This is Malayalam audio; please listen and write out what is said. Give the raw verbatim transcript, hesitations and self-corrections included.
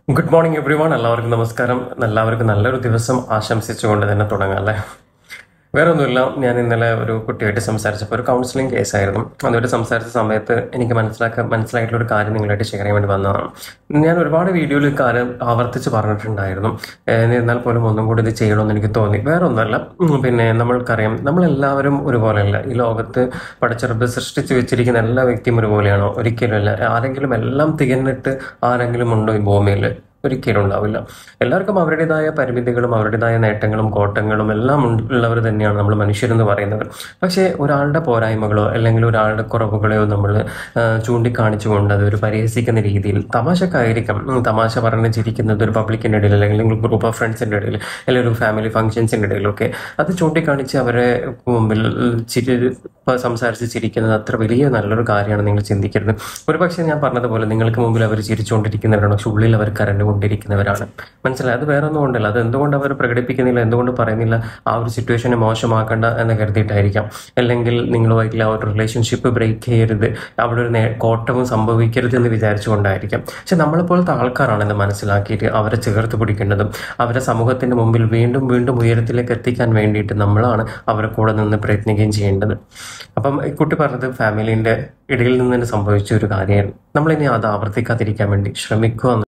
Good morning every one. എല്ലാവർക്കും നമസ്കാരം. എല്ലാവർക്കും നല്ലൊരു ദിവസം ആശംസിച്ചുകൊണ്ട് തന്നെ തുടങ്ങാം അല്ലേ. വേറെ ഒന്നുമില്ല, ഞാൻ ഇന്നലെ ഒരു കുട്ടിയായിട്ട് സംസാരിച്ചപ്പോൾ ഒരു കൗൺസിലിംഗ് കേസായിരുന്നു. അതുമായിട്ട് സംസാരിച്ച സമയത്ത് എനിക്ക് മനസ്സിലാക്കാൻ മനസ്സിലായിട്ടുള്ള ഒരു കാര്യം നിങ്ങളായിട്ട് ഷെയർ ചെയ്യാൻ വേണ്ടി വന്നതാണ്. ഞാൻ ഒരുപാട് വീഡിയോയിൽ കാര്യം ആവർത്തിച്ച് പറഞ്ഞിട്ടുണ്ടായിരുന്നു. എന്നാൽ പോലും ഒന്നും കൂടി ഇത് ചെയ്യണമെന്ന് എനിക്ക് തോന്നി. വേറെ ഒന്നുമല്ല, പിന്നെ നമ്മൾക്കറിയാം നമ്മളെല്ലാവരും ഒരുപോലെയല്ല. ഈ ലോകത്ത് പടച്ചിറപ്പ് സൃഷ്ടിച്ച് വെച്ചിരിക്കുന്ന എല്ലാ വ്യക്തിയും ഒരുപോലെയാണോ? ഒരിക്കലുമല്ല. ആരെങ്കിലും എല്ലാം തികഞ്ഞിട്ട് ആരെങ്കിലും ഉണ്ടോ ഈ ഭൂമിയിൽ? ഒരിക്കലും ഉണ്ടാവില്ല. എല്ലാവർക്കും അവരുടേതായ പരിമിതികളും അവരുടേതായ നേട്ടങ്ങളും കോട്ടങ്ങളും എല്ലാം ഉള്ളവർ തന്നെയാണ് നമ്മൾ മനുഷ്യരെന്ന് പറയുന്നത്. പക്ഷേ ഒരാളുടെ പോരായ്മകളോ അല്ലെങ്കിൽ ഒരാളുടെ കുറവുകളെയോ നമ്മൾ ചൂണ്ടിക്കാണിച്ചുകൊണ്ട് അതൊരു പരിഹസിക്കുന്ന രീതിയിൽ തമാശക്കായിരിക്കാം തമാശ പറഞ്ഞ് ചിരിക്കുന്നത് ഒരു പബ്ലിക്കിൻ്റെ ഇടയിൽ അല്ലെങ്കിൽ ഗ്രൂപ്പ് ഓഫ് ഫ്രണ്ട്സിൻ്റെ ഇടയിൽ അല്ലെങ്കിൽ ഒരു ഫാമിലി ഫംഗ്ഷൻസിൻ്റെ ഇടയിലൊക്കെ അത് ചൂണ്ടിക്കാണിച്ച് അവരെ മുമ്പിൽ ചിരി സംസാരിച്ച് ചിരിക്കുന്നത് അത്ര വലിയ നല്ലൊരു കാര്യമാണ് നിങ്ങൾ ചിന്തിക്കരുത്. ഒരു പക്ഷേ ഞാൻ പറഞ്ഞതുപോലെ നിങ്ങൾക്ക് മുമ്പിൽ അവർ ചിരിച്ചുകൊണ്ടിരിക്കുന്നവരാണ്, പക്ഷെ ഉള്ളിൽ അവർ കരണ്ട് കൊണ്ടിരിക്കുന്നവരാണ്. മനസ്സിലായി? അത് വേറെ ഒന്നും കൊണ്ടല്ല. അത് എന്തുകൊണ്ട് അവർ പ്രകടിപ്പിക്കുന്നില്ല, എന്തുകൊണ്ട് പറയുന്നില്ല? ആ ഒരു സിറ്റുവേഷനെ മോശമാക്കണ്ട എന്ന് കരുതിയിട്ടായിരിക്കാം. അല്ലെങ്കിൽ നിങ്ങളുമായിട്ടുള്ള ആ ഒരു റിലേഷൻഷിപ്പ് ബ്രേക്ക് ചെയ്യരുത്, അവിടെ ഒരു കോട്ടവും സംഭവിക്കരുത് എന്ന് വിചാരിച്ചുകൊണ്ടായിരിക്കാം. പക്ഷെ നമ്മളെപ്പോലത്തെ ആൾക്കാരാണെന്ന് മനസ്സിലാക്കിയിട്ട് അവരെ ചേർത്ത് പിടിക്കേണ്ടതും അവരെ സമൂഹത്തിന്റെ മുമ്പിൽ വീണ്ടും വീണ്ടും ഉയരത്തിലേക്ക് എത്തിക്കാൻ വേണ്ടിയിട്ട് നമ്മളാണ് അവരെ കൂടെ നിന്ന് പ്രയത്നിക്കുകയും ചെയ്യേണ്ടത്. അപ്പം ഈ കുട്ടി പറഞ്ഞത് ഫാമിലിന്റെ ഇടയിൽ നിന്ന് തന്നെ സംഭവിച്ച ഒരു കാര്യമായിരുന്നു. നമ്മളിനി അത് ആവർത്തിക്കാതിരിക്കാൻ വേണ്ടി ശ്രമിക്കുക.